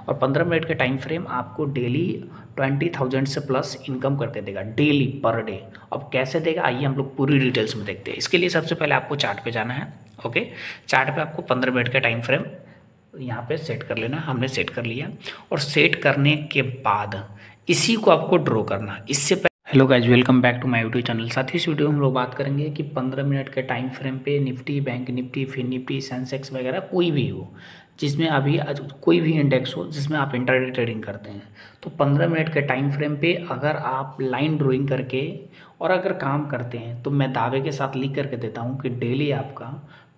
और 15 मिनट के time frame आपको डेली 20,000 से प्लस इनकम करके देगा डेली पर डे। अब कैसे देगा आइए हम लोग पूरी डिटेल्स में देखते हैं। इसके लिए सबसे पहले आपको चार्ट पे जाना है। ओके, चार्ट पे आपको 15 मिनट का टाइम फ्रेम यहाँ पे सेट कर लेना। हमने सेट कर लिया और सेट करने के बाद इसी को आपको ड्रॉ करना। इससे hello guys, welcome back to my YouTube channel. साथ ही इस वीडियो में हम लोग बात करेंगे कि 15 मिनट के टाइम फ्रेम पे Nifty, bank Nifty, fin Nifty, Sensex वगैरह कोई भी हो जिसमें अभी कोई भी इंडेक्स हो जिसमें आप इंट्राडे ट्रेडिंग करते हैं, तो 15 मिनट के टाइम फ्रेम पे अगर आप लाइन ड्राइंग करके और अगर काम करते हैं तो मैं दावे के साथ लिख करके देता हूँ कि डेली आपका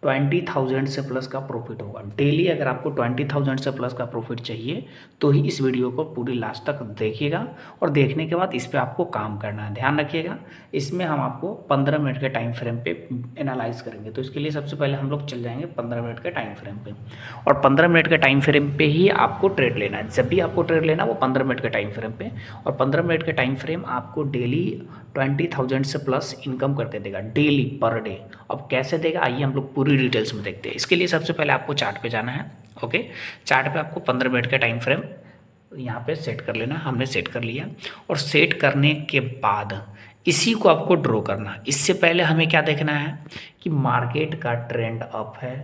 20,000 से प्लस का प्रॉफिट होगा। डेली अगर आपको 20,000 से प्लस का प्रॉफिट चाहिए तो ही इस वीडियो को पूरी लास्ट तक देखिएगा और देखने के बाद इस पर आपको काम करना है। ध्यान रखिएगा, इसमें हम आपको 15 मिनट के टाइम फ्रेम पे एनालाइज करेंगे। तो इसके लिए सबसे पहले हम लोग चल जाएंगे 15 मिनट के टाइम फ्रेम पे, और 15 मिनट के टाइम फ्रेम पे ही आपको ट्रेड लेना है। जब भी आपको ट्रेड लेना है वो 15 मिनट के टाइम फ्रेम पे, और 15 मिनट के टाइम फ्रेम आपको डेली 20,000 से प्लस इनकम करके देगा डेली पर डे। अब कैसे देगा आइए हम लोग पूरी डिटेल्स में देखते हैं। इसके लिए सबसे पहले आपको चार्ट पे जाना है। ओके, चार्ट पे आपको 15 मिनट का टाइम फ्रेम यहाँ पे सेट कर लेना। हमने सेट कर लिया और सेट करने के बाद इसी को आपको ड्रॉ करना। इससे पहले हमें क्या देखना है कि मार्केट का ट्रेंड अप है,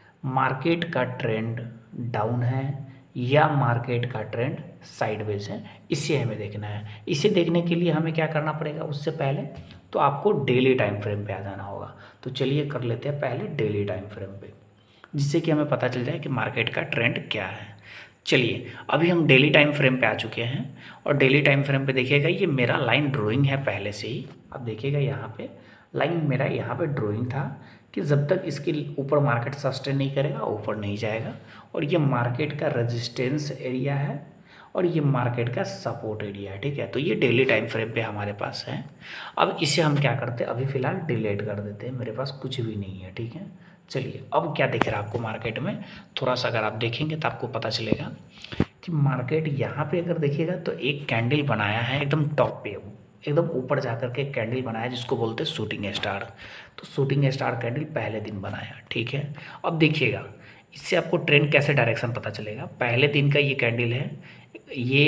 मार्केट का ट्रेंड डाउन है या मार्केट का ट्रेंड साइडवेज है, इसे हमें देखना है। इसे देखने के लिए हमें क्या करना पड़ेगा, उससे पहले तो आपको डेली टाइम फ्रेम पे आ जाना होगा। तो चलिए कर लेते हैं पहले डेली टाइम फ्रेम पे, जिससे कि हमें पता चल जाए कि मार्केट का ट्रेंड क्या है। चलिए अभी हम डेली टाइम फ्रेम पे आ चुके हैं और डेली टाइम फ्रेम पे देखिएगा ये मेरा लाइन ड्राइंग है पहले से ही। अब देखिएगा यहाँ पे लाइन मेरा यहाँ पे ड्राइंग था कि जब तक इसके ऊपर मार्केट सस्टेन नहीं करेगा ऊपर नहीं जाएगा, और ये मार्केट का रेजिस्टेंस एरिया है और ये मार्केट का सपोर्ट एरिया है। ठीक है, तो ये डेली टाइम फ्रेम पे हमारे पास है। अब इसे हम क्या करते हैं, अभी फ़िलहाल डिलीट कर देते हैं, मेरे पास कुछ भी नहीं है। ठीक है, चलिए अब क्या दिख रहा है आपको मार्केट में, थोड़ा सा अगर आप देखेंगे तो आपको पता चलेगा कि मार्केट यहाँ पे अगर देखिएगा तो एक कैंडल बनाया है एकदम टॉप पे, एकदम ऊपर जाकर के कैंडल बनाया जिसको बोलते हैं शूटिंग स्टार। तो शूटिंग स्टार कैंडल पहले दिन बनाया। ठीक है, अब देखिएगा इससे आपको ट्रेंड कैसे डायरेक्शन पता चलेगा। पहले दिन का ये कैंडल है, ये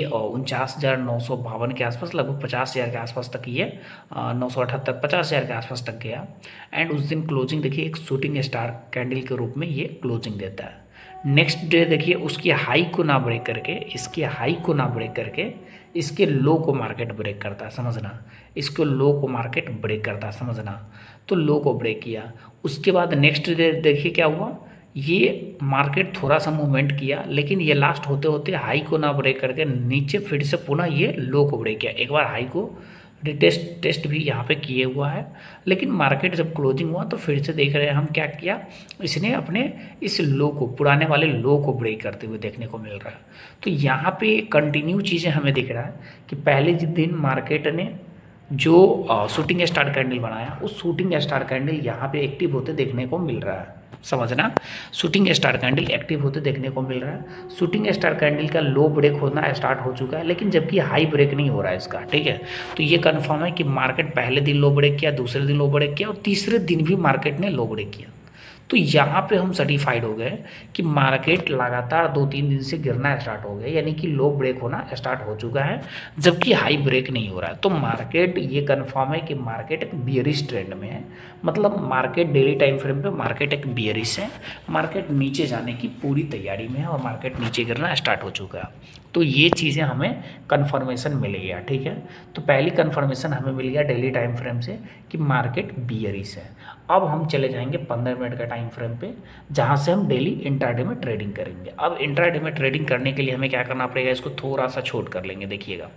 49,952 के आसपास, लगभग 50,000 के आसपास तक ये 978 50,000 के आसपास तक गया। एंड उस दिन क्लोजिंग देखिए एक शूटिंग स्टार कैंडल के रूप में ये क्लोजिंग देता है। नेक्स्ट डे देखिए उसकी हाई को ना ब्रेक करके, इसकी हाई को ना ब्रेक करके इसके लो को मार्केट ब्रेक करता है, समझना। इसको लो को मार्केट ब्रेक करता है, समझना। तो लो को ब्रेक किया, उसके बाद नेक्स्ट डे देखिए क्या हुआ, ये मार्केट थोड़ा सा मूवमेंट किया लेकिन ये लास्ट होते होते हाई को ना ब्रेक करके नीचे फिर से पुनः ये लो को ब्रेक किया। एक बार हाई को टेस्ट भी यहाँ पे किए हुआ है, लेकिन मार्केट जब क्लोजिंग हुआ तो फिर से देख रहे हैं हम क्या किया, इसने अपने इस लो को, पुराने वाले लो को ब्रेक करते हुए देखने को मिल रहा है। तो यहाँ पे कंटिन्यू चीज़ें हमें दिख रहा है कि पहले जिस दिन मार्केट ने जो शूटिंग स्टार कैंडल बनाया उस शूटिंग स्टार कैंडल यहाँ पे एक्टिव होते देखने को मिल रहा है, समझना। शूटिंग स्टार कैंडल एक्टिव होते देखने को मिल रहा है। शूटिंग स्टार कैंडल का लो ब्रेक होना स्टार्ट हो चुका है लेकिन जबकि हाई ब्रेक नहीं हो रहा है इसका। ठीक है, तो ये कंफर्म है कि मार्केट पहले दिन लो ब्रेक किया, दूसरे दिन लो ब्रेक किया और तीसरे दिन भी मार्केट ने लो ब्रेक किया। तो यहाँ पे हम सर्टिफाइड हो गए कि मार्केट लगातार 2-3 दिन से गिरना स्टार्ट हो गया, यानी कि लो ब्रेक होना स्टार्ट हो चुका है जबकि हाई ब्रेक नहीं हो रहा है। तो मार्केट ये कंफर्म है कि मार्केट एक बियरिश ट्रेंड में है, मतलब मार्केट डेली टाइम फ्रेम पे मार्केट एक बियरिश है, मार्केट नीचे जाने की पूरी तैयारी में है और मार्केट नीचे गिरना स्टार्ट हो चुका है। तो ये चीज़ें हमें कन्फर्मेशन मिल गया। ठीक है, तो पहली कन्फर्मेशन हमें मिल गया डेली टाइम फ्रेम से कि मार्केट बियरिश है। अब हम चले जाएंगे 15 मिनट का टाइम फ्रेम पे, जहाँ से हम डेली इंट्राडे में ट्रेडिंग करेंगे। अब इंट्राडे में ट्रेडिंग करने के लिए हमें क्या करना पड़ेगा, इसको थोड़ा सा छोट कर लेंगे। देखिएगा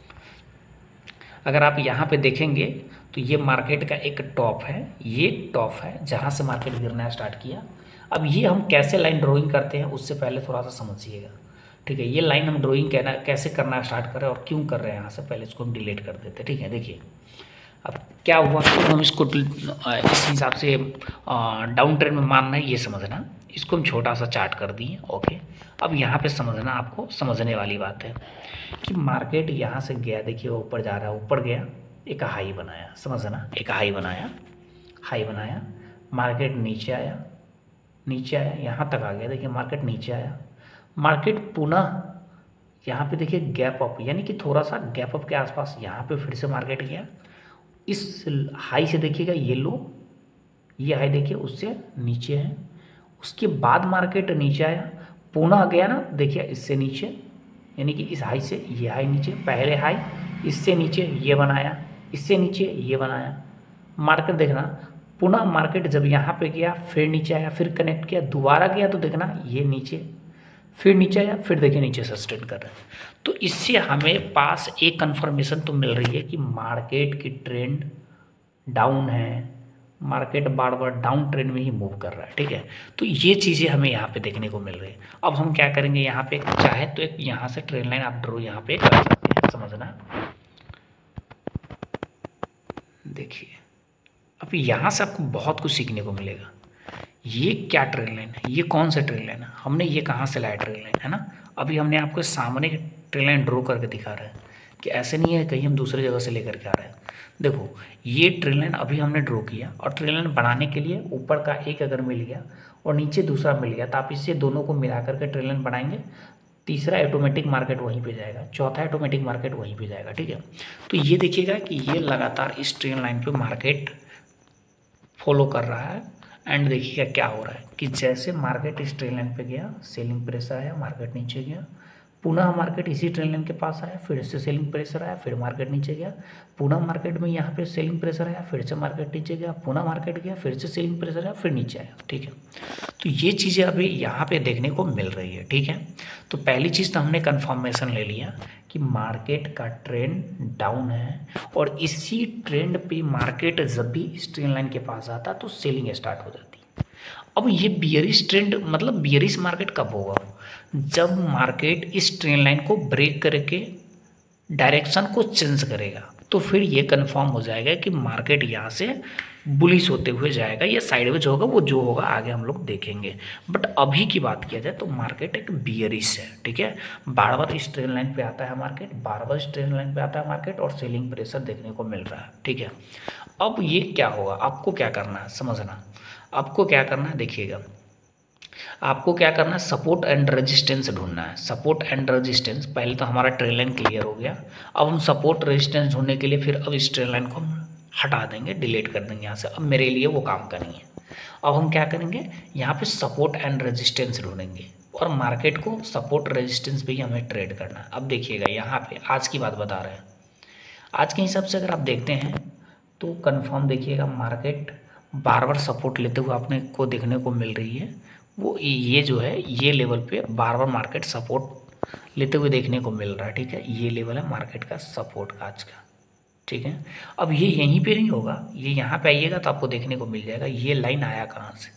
अगर आप यहाँ पे देखेंगे तो ये मार्केट का एक टॉप है, ये टॉप है जहाँ से मार्केट गिरना स्टार्ट किया। अब ये हम कैसे लाइन ड्राइंग करते हैं उससे पहले थोड़ा सा समझिएगा। ठीक है, ये लाइन हम ड्राइंग कैसे करना स्टार्ट करें और क्यों कर रहे हैं, यहाँ से पहले इसको हम डिलीट कर देते हैं। ठीक है, देखिए अब क्या हुआ कि हम इसको इस हिसाब से डाउन ट्रेंड में मानना है ये समझना। इसको हम छोटा सा चार्ट कर दिए। ओके, अब यहाँ पे समझना, आपको समझने वाली बात है कि मार्केट यहाँ से गया, देखिए ऊपर जा रहा है, ऊपर गया एक हाई बनाया, समझना, एक हाई बनाया, हाई बनाया, मार्केट नीचे आया, नीचे आया, यहाँ तक आ गया, देखिए मार्केट नीचे आया, मार्केट पुनः यहाँ पे देखिए गैप अप, यानी कि थोड़ा सा गैप अप के आसपास यहाँ पे फिर से मार्केट गया। इस हाई से देखिएगा ये लो, ये हाई देखिए उससे नीचे है। उसके बाद मार्केट नीचे आया, पुनः गया ना देखिए इससे नीचे, यानी कि इस हाई से ये हाई नीचे, पहले हाई इससे नीचे ये बनाया, इससे नीचे ये बनाया। मार्केट देखना पुनः मार्केट जब यहाँ पे गया फिर नीचे आया, फिर कनेक्ट किया, दोबारा गया तो देखना ये नीचे, फिर नीचे आया, फिर देखिए नीचे सस्टेन कर रहे हैं। तो इससे हमें पास एक कंफर्मेशन तो मिल रही है कि मार्केट की ट्रेंड डाउन है, मार्केट बार बार डाउन ट्रेंड में ही मूव कर रहा है, ठीक है। तो ये चीज़ें हमें यहाँ पे देखने को मिल रही है। अब हम क्या करेंगे, यहाँ पे चाहे तो एक यहाँ से ट्रेंड लाइन आप ड्रॉ यहाँ पे कर सकते हैं, समझना। देखिए अब यहाँ से आपको बहुत कुछ सीखने को मिलेगा। ये क्या ट्रेंड लाइन है, ये कौन सा ट्रेंड लाइन है, हमने ये कहाँ से लाया ट्रेंड लाइन, है ना। अभी हमने आपको सामने ट्रेंड लाइन ड्रॉ करके दिखा रहे हैं कि ऐसे नहीं है कहीं हम दूसरी जगह से लेकर के आ रहे हैं। देखो ये ट्रेंड लाइन अभी हमने ड्रॉ किया, और ट्रेंड लाइन बनाने के लिए ऊपर का एक अगर मिल गया और नीचे दूसरा मिल गया तो आप इससे दोनों को मिला करके ट्रेंड लाइन बनाएंगे, तीसरा ऑटोमेटिक मार्केट वहीं पे जाएगा, चौथा ऑटोमेटिक मार्केट वहीं पे जाएगा, ठीक है। तो ये देखिएगा कि ये लगातार इस ट्रेंड लाइन पे मार्केट फॉलो कर रहा है। एंड देखिएगा क्या हो रहा है कि जैसे मार्केट इस ट्रेंड लाइन पे गया, सेलिंग प्रेशर आया, मार्केट नीचे गया, पुनः मार्केट इसी ट्रेंड लाइन के पास आया, फिर से सेलिंग प्रेशर आया, फिर मार्केट नीचे गया, पुनः मार्केट में यहाँ पे सेलिंग प्रेशर आया, फिर से मार्केट नीचे गया, पुनः मार्केट गया, फिर से सेलिंग प्रेशर आया, फिर नीचे आया, ठीक है। तो ये चीज़ें अभी यहाँ पे देखने को मिल रही है, ठीक है। तो पहली चीज़ तो हमने कन्फर्मेशन ले लिया कि मार्केट का ट्रेंड डाउन है, और इसी ट्रेंड पे मार्केट जब भी इस ट्रेंड लाइन के पास आता तो सेलिंग स्टार्ट हो जाती। अब ये बियरिश ट्रेंड मतलब बियरिश मार्केट कब होगा, जब मार्केट इस ट्रेंड लाइन को ब्रेक करके डायरेक्शन को चेंज करेगा, तो फिर ये कंफर्म हो जाएगा कि मार्केट यहाँ से बुलिश होते हुए जाएगा या साइडवेज होगा, वो जो होगा आगे हम लोग देखेंगे। बट अभी की बात किया जाए तो मार्केट एक बियरिश है, ठीक है। बार बार इस ट्रेंड लाइन पे आता है मार्केट, बार बार इस ट्रेंड लाइन पे आता है मार्केट, और सेलिंग प्रेशर देखने को मिल रहा है, ठीक है। अब ये क्या होगा, आपको क्या करना है समझना, आपको क्या करना है देखिएगा, आपको क्या करना है, सपोर्ट एंड रेजिस्टेंस ढूंढना है। सपोर्ट एंड रेजिस्टेंस, पहले तो हमारा ट्रेंड लाइन क्लियर हो गया। अब हम सपोर्ट रेजिस्टेंस ढूंढने के लिए फिर अब इस ट्रेंड लाइन को हम हटा देंगे, डिलीट कर देंगे यहाँ से, अब मेरे लिए वो काम का नहीं है। अब हम क्या करेंगे, यहाँ पे सपोर्ट एंड रेजिस्टेंस ढूंढेंगे, और मार्केट को सपोर्ट रेजिस्टेंस पे ही हमें ट्रेड करना है। अब देखिएगा यहाँ पे आज की बात बता रहे हैं, आज के हिसाब से अगर आप देखते हैं तो कंफर्म देखिएगा मार्केट बार बार सपोर्ट लेते हुए आपने को देखने को मिल रही है। वो ये जो है ये लेवल पे बार बार मार्केट सपोर्ट लेते हुए देखने को मिल रहा है, ठीक है। ये लेवल है मार्केट का सपोर्ट का आज का, ठीक है। अब ये यहीं पे नहीं होगा, ये यहाँ पे आइएगा तो आपको देखने को मिल जाएगा ये लाइन आया कहाँ से।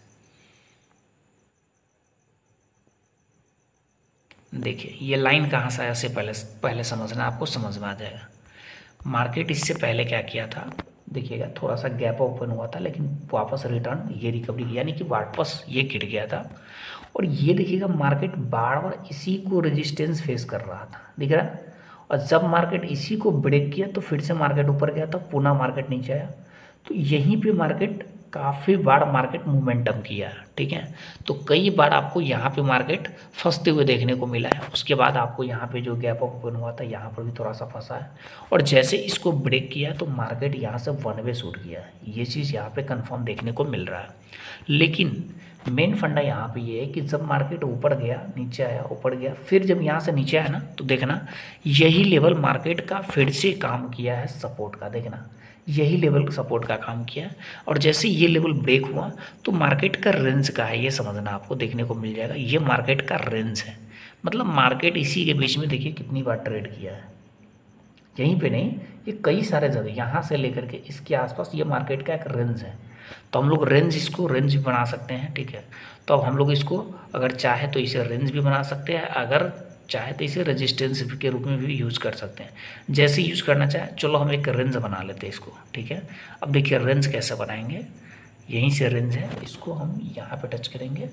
देखिए ये लाइन कहाँ से आया से पहले समझना, आपको समझ में आ जाएगा। मार्केट इससे पहले क्या किया था, देखिएगा थोड़ा सा गैप ओपन हुआ था, लेकिन वापस रिटर्न ये रिकवरी, यानी कि वापस ये गिर गया था। और ये देखिएगा मार्केट बार बार इसी को रेजिस्टेंस फेस कर रहा था, दिख रहा है। और जब मार्केट इसी को ब्रेक किया तो फिर से मार्केट ऊपर गया था, पुनः मार्केट नीचे आया। तो यहीं पे मार्केट काफ़ी बार मार्केट मोमेंटम किया है, ठीक है। तो कई बार आपको यहाँ पे मार्केट फंसते हुए देखने को मिला है। उसके बाद आपको यहाँ पे जो गैप ओपन हुआ था यहाँ पर भी थोड़ा सा फंसा है, और जैसे इसको ब्रेक किया तो मार्केट यहाँ से वन वे शूट किया है। ये चीज़ यहाँ पे कंफर्म देखने को मिल रहा है। लेकिन मेन फंडा यहाँ पे ये है कि जब मार्केट ऊपर गया, नीचे आया, ऊपर गया, फिर जब यहाँ से नीचे आया ना तो देखना यही लेवल मार्केट का फिर से काम किया है सपोर्ट का, देखना यही लेवल सपोर्ट का काम किया। और जैसे ये लेवल ब्रेक हुआ तो मार्केट का रेंज का है, ये समझना आपको देखने को मिल जाएगा। ये मार्केट का रेंज है, मतलब मार्केट इसी के बीच में देखिए कितनी बार ट्रेड किया है, यहीं पे नहीं, ये कई सारे जगह यहाँ से लेकर के इसके आसपास ये मार्केट का एक रेंज है। तो हम लोग रेंज, इसको रेंज भी बना सकते हैं, ठीक है। तो अब हम लोग इसको अगर चाहे तो इसे रेंज भी बना सकते हैं, अगर चाहे तो इसे रेजिस्टेंस के रूप में भी यूज़ कर सकते हैं, जैसे यूज़ करना चाहे। चलो हम एक रेंज बना लेते हैं इसको, ठीक है। अब देखिए रेंज कैसे बनाएंगे, यहीं से रेंज है, इसको हम यहाँ पे टच करेंगे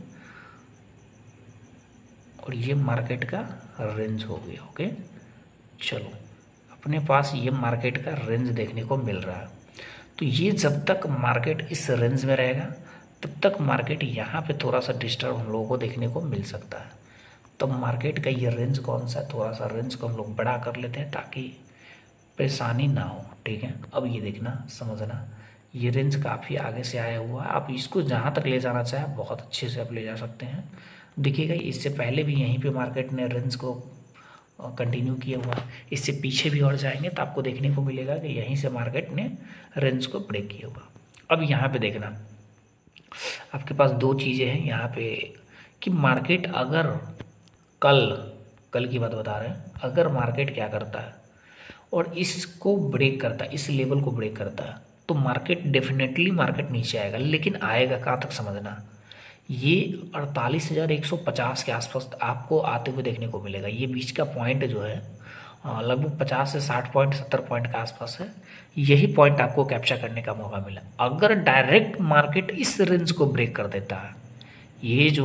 और ये मार्केट का रेंज हो गया, ओके। चलो अपने पास ये मार्केट का रेंज देखने को मिल रहा है। तो ये जब तक मार्केट इस रेंज में रहेगा तब तक मार्केट यहाँ पे थोड़ा सा डिस्टर्ब हम लोगों को देखने को मिल सकता है। तो मार्केट का ये रेंज कौन सा है, थोड़ा सा रेंज को हम लोग बड़ा कर लेते हैं ताकि परेशानी ना हो। ठीक है, अब ये देखना समझना, ये रेंज काफ़ी आगे से आया हुआ है। आप इसको जहाँ तक ले जाना चाहें बहुत अच्छे से आप ले जा सकते हैं। देखिएगा इससे पहले भी यहीं पे मार्केट ने रेंज को कंटिन्यू किया हुआ है। इससे पीछे भी और जाएंगे तो आपको देखने को मिलेगा कि यहीं से मार्केट ने रेंज को ब्रेक किया हुआ। अब यहाँ पे देखना, आपके पास दो चीज़ें हैं यहाँ पे कि मार्केट अगर कल की बात बता रहे हैं, अगर मार्केट क्या करता है और इसको ब्रेक करता है, इस लेवल को ब्रेक करता है, तो मार्केट डेफिनेटली मार्केट नीचे आएगा। लेकिन आएगा कहाँ तक समझना, ये 48,150 के आसपास आपको आते हुए देखने को मिलेगा। ये बीच का पॉइंट जो है लगभग 50 से 60 पॉइंट 70 पॉइंट के आसपास है। यही पॉइंट आपको कैप्चर करने का मौका मिला। अगर डायरेक्ट मार्केट इस रेंज को ब्रेक कर देता है, ये जो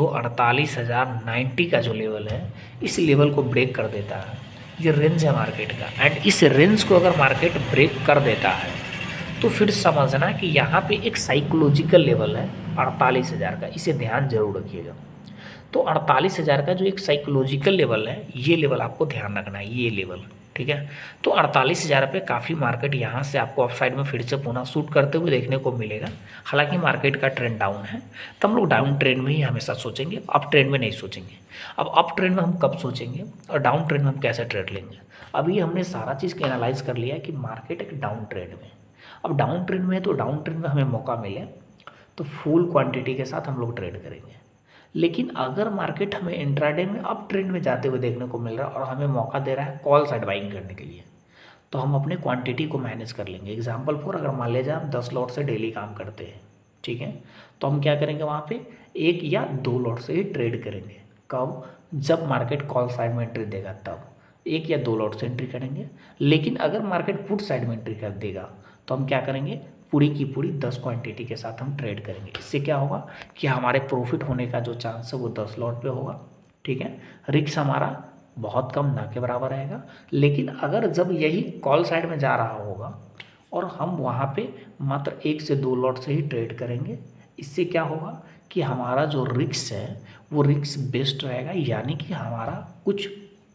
48,090 का जो लेवल है, इस लेवल को ब्रेक कर देता है, ये रेंज है मार्केट का, एंड इस रेंज को अगर मार्केट ब्रेक कर देता है तो फिर समझना कि यहाँ पे एक साइकोलॉजिकल लेवल है 48,000 का, इसे ध्यान जरूर रखिएगा। तो 48,000 का जो एक साइकोलॉजिकल लेवल है, ये लेवल आपको ध्यान रखना है, ये लेवल। ठीक है, तो 48,000 पे काफ़ी मार्केट यहाँ से आपको अप साइड में फिर से पुनः शूट करते हुए देखने को मिलेगा। हालांकि मार्केट का ट्रेंड डाउन है, तो हम लोग डाउन ट्रेंड में ही हमेशा सोचेंगे, अप ट्रेंड में नहीं सोचेंगे। अब अप ट्रेंड में हम कब सोचेंगे और डाउन ट्रेंड में हम कैसे ट्रेड लेंगे। अभी हमने सारा चीज़ को एनालाइज कर लिया कि मार्केट एक डाउन ट्रेंड में, अब डाउन ट्रेंड में है तो डाउन ट्रेंड में हमें मौका मिले तो फुल क्वांटिटी के साथ हम लोग ट्रेड करेंगे। लेकिन अगर मार्केट हमें इंट्राडे में अप ट्रेंड में जाते हुए देखने को मिल रहा है और हमें मौका दे रहा है कॉल साइड बाइंग करने के लिए, तो हम अपने क्वांटिटी को मैनेज कर लेंगे। एग्जांपल फॉर, अगर मान लीजिए हम 10 लॉट से डेली काम करते हैं, ठीक है, तो हम क्या करेंगे वहाँ पे 1 या 2 लॉट से ही ट्रेड करेंगे। कब, जब मार्केट कॉल साइड में एंट्री देगा तब 1 या 2 लॉट से एंट्री करेंगे। लेकिन अगर मार्केट पुट साइड में एंट्री कर देगा तो हम क्या करेंगे, पूरी की पूरी 10 क्वांटिटी के साथ हम ट्रेड करेंगे। इससे क्या होगा कि हमारे प्रॉफिट होने का जो चांस है वो 10 लॉट पे होगा। ठीक है, रिस्क हमारा बहुत कम ना के बराबर रहेगा। लेकिन अगर जब यही कॉल साइड में जा रहा होगा और हम वहाँ पे मात्र 1 से 2 लॉट से ही ट्रेड करेंगे, इससे क्या होगा कि हमारा जो रिस्क है वो रिस्क बेस्ड रहेगा, यानी कि हमारा कुछ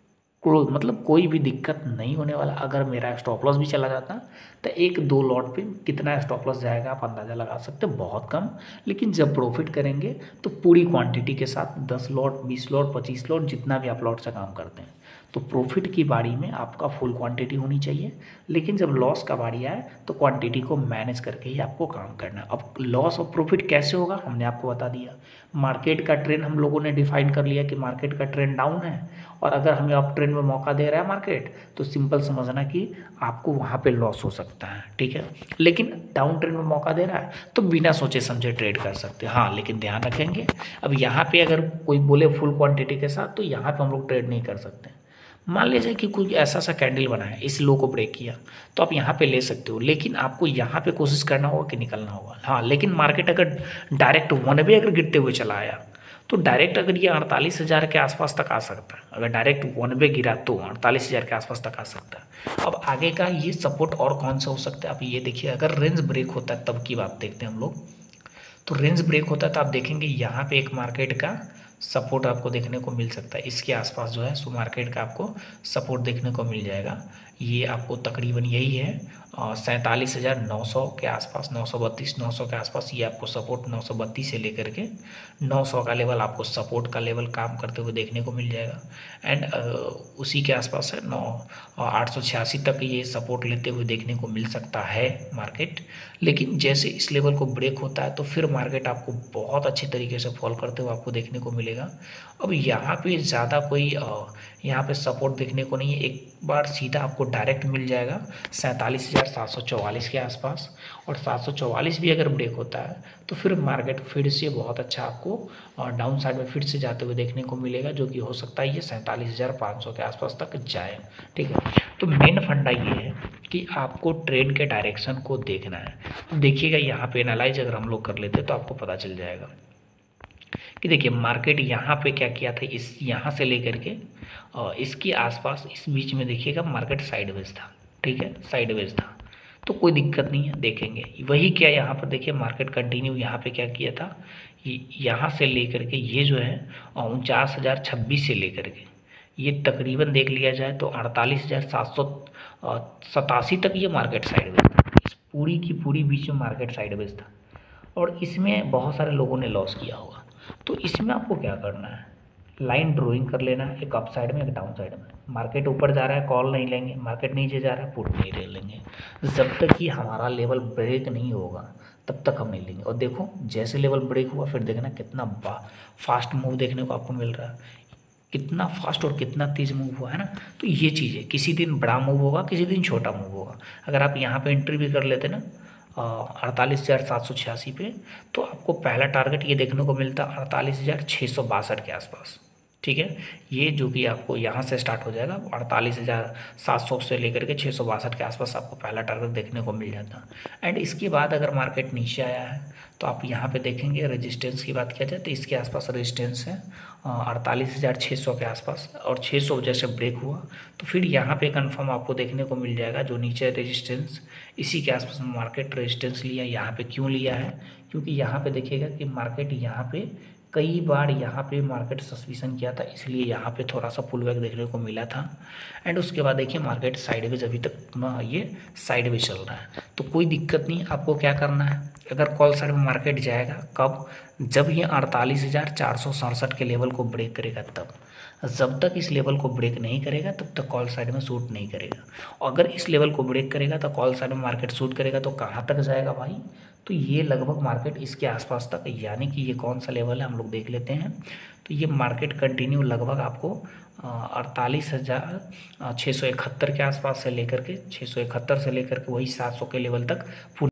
मतलब कोई भी दिक्कत नहीं होने वाला। अगर मेरा स्टॉप लॉस भी चला जाता तो 1-2 लॉट पे कितना स्टॉप लॉस जाएगा आप अंदाज़ा लगा सकते हैं, बहुत कम। लेकिन जब प्रॉफिट करेंगे तो पूरी क्वांटिटी के साथ 10 लॉट 20 लॉट 25 लॉट जितना भी आप लॉट से काम करते हैं, तो प्रॉफिट की बारी में आपका फुल क्वांटिटी होनी चाहिए। लेकिन जब लॉस का बारी आए तो क्वांटिटी को मैनेज करके ही आपको काम करना है। अब लॉस और प्रॉफिट कैसे होगा हमने आपको बता दिया। मार्केट का ट्रेंड हम लोगों ने डिफाइन कर लिया कि मार्केट का ट्रेंड डाउन है, और अगर हमें अप ट्रेंड में मौका दे रहा है मार्केट, तो सिंपल समझना कि आपको वहाँ पे लॉस हो सकता है। ठीक है, लेकिन डाउन ट्रेंड में मौका दे रहा है तो बिना सोचे समझे ट्रेड कर सकते हैं। हाँ, लेकिन ध्यान रखेंगे, अब यहाँ पे अगर कोई बोले फुल क्वांटिटी के साथ, तो यहाँ पे हम लोग ट्रेड नहीं कर सकते। मान लीजिए कि कोई ऐसा सा कैंडल बना है, इस लो को ब्रेक किया, तो आप यहाँ पे ले सकते हो, लेकिन आपको यहाँ पे कोशिश करना होगा कि निकलना होगा। हाँ, लेकिन मार्केट अगर डायरेक्ट 1 वे अगर गिरते हुए चला आया, तो डायरेक्ट अगर ये 48,000 के आसपास तक आ सकता है। अगर डायरेक्ट 1 वे गिरा तो 48,000 के आसपास तक आ सकता है। अब आगे का ये सपोर्ट और कौन सा हो सकता है, आप ये देखिए। अगर रेंज ब्रेक होता है तब की बात देखते हैं हम लोग। तो रेंज ब्रेक होता है तो आप देखेंगे यहाँ पे एक मार्केट का सपोर्ट आपको देखने को मिल सकता है। इसके आसपास जो है सो मार्केट का आपको सपोर्ट देखने को मिल जाएगा। ये आपको तकरीबन यही है 47,900 के आसपास, 932 900 के आसपास ये आपको सपोर्ट 932 से लेकर के 900 का लेवल आपको सपोर्ट का लेवल काम करते हुए देखने को मिल जाएगा। एंड उसी के आसपास है 886 तक ये सपोर्ट लेते हुए देखने को मिल सकता है मार्केट। लेकिन जैसे इस लेवल को ब्रेक होता है तो फिर मार्केट आपको बहुत अच्छे तरीके से फॉल करते हुए आपको देखने को मिलेगा। अब यहाँ पे ज़्यादा कोई यहाँ पे सपोर्ट देखने को नहीं है, एक बार सीधा आपको डायरेक्ट मिल जाएगा 47,744 के आसपास। और 744 भी अगर ब्रेक होता है तो फिर मार्केट फिर से बहुत अच्छा आपको डाउन साइड में फिर से जाते हुए देखने को मिलेगा, जो कि हो सकता है ये 47,500 के आसपास तक जाए। ठीक है, तो मेन फंडा ये है कि आपको ट्रेंड के डायरेक्शन को देखना है। अब देखिएगा यहाँ पे एनालाइज अगर हम लोग कर लेते तो आपको पता चल जाएगा कि देखिए मार्केट यहाँ पे क्या किया था, इस यहाँ से लेकर के इसके आसपास इस बीच में देखिएगा मार्केट साइडवेज था। ठीक है, साइडवेज था। तो कोई दिक्कत नहीं है, देखेंगे वही क्या यहाँ पर देखिए मार्केट कंटिन्यू यहाँ पे क्या किया था, यहाँ से लेकर के ये जो है 49,026 से लेकर के ये तकरीबन देख लिया जाए तो 48,787 तक ये मार्केट साइडवेज था। इस पूरी की पूरी बीच में मार्केट साइडवेज था और इसमें बहुत सारे लोगों ने लॉस किया होगा। तो इसमें आपको क्या करना है, लाइन ड्राइंग कर लेना है, एक अप साइड में एक डाउन साइड में। मार्केट ऊपर जा रहा है कॉल नहीं लेंगे, मार्केट नीचे जा रहा है पुट नहीं ले लेंगे। जब तक कि हमारा लेवल ब्रेक नहीं होगा तब तक हम नहीं लेंगे। और देखो जैसे लेवल ब्रेक हुआ फिर देखना कितना फास्ट मूव देखने को आपको मिल रहा है, कितना फास्ट और कितना तेज़ मूव हुआ है ना। तो ये चीज़ है, किसी दिन बड़ा मूव होगा, किसी दिन छोटा मूव होगा। अगर आप यहाँ पे एंट्री भी कर लेते ना 48,786 पे, तो आपको पहला टारगेट ये देखने को मिलता 48,662 के आसपास। ठीक है, ये जो कि आपको यहाँ से स्टार्ट हो जाएगा 48,700 से लेकर के 662 के आसपास आपको पहला टारगेट देखने को मिल जाता। एंड इसके बाद अगर मार्केट नीचे आया है तो आप यहाँ पे देखेंगे रेजिस्टेंस की बात किया जाए तो इसके आसपास रेजिस्टेंस है 48,600 के आसपास। और 600 जैसे ब्रेक हुआ तो फिर यहाँ पे कंफर्म आपको देखने को मिल जाएगा जो नीचे रेजिस्टेंस, इसी के आसपास मार्केट रेजिस्टेंस लिया। यहाँ पे क्यों लिया है, क्योंकि यहाँ पे देखिएगा कि मार्केट यहाँ पे कई बार यहाँ पे मार्केट सस्पिशन किया था, इसलिए यहाँ पे थोड़ा सा पुल बैक देखने को मिला था। एंड उसके बाद देखिए मार्केट साइडवेज अभी तक ये साइडवेज चल रहा है। तो कोई दिक्कत नहीं, आपको क्या करना है, अगर कॉल साइड में मार्केट जाएगा कब, जब ये 48,467 के लेवल को ब्रेक करेगा तब। जब तक इस लेवल को ब्रेक नहीं करेगा तब तक कॉल साइड में शूट नहीं करेगा। अगर इस लेवल को ब्रेक करेगा तो कॉल साइड में मार्केट शूट करेगा। तो कहाँ तक जाएगा भाई, तो ये लगभग मार्केट इसके आसपास तक, यानी कि ये कौन सा लेवल है हम लोग देख लेते हैं। तो ये मार्केट कंटिन्यू लगभग आपको 48,671 के आसपास से लेकर के 671 से लेकर के वही 700 के लेवल तक